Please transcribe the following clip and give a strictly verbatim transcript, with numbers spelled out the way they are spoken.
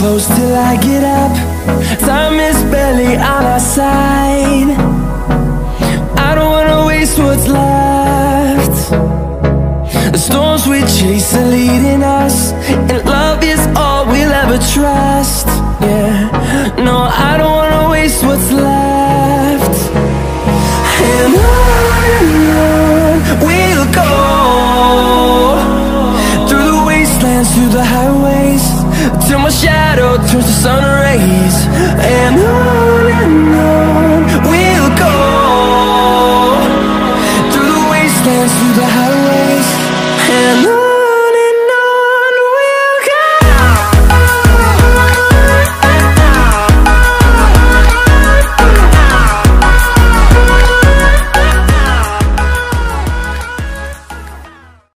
close till I get up. Time is barely on our side. I don't wanna waste what's left. The storms we chase are leading us, and love is all we'll ever trust. Yeah, no, I don't wanna waste what's left. And on and on we'll go, through the wastelands, through the highways, till my shadow turns to sun rays. And on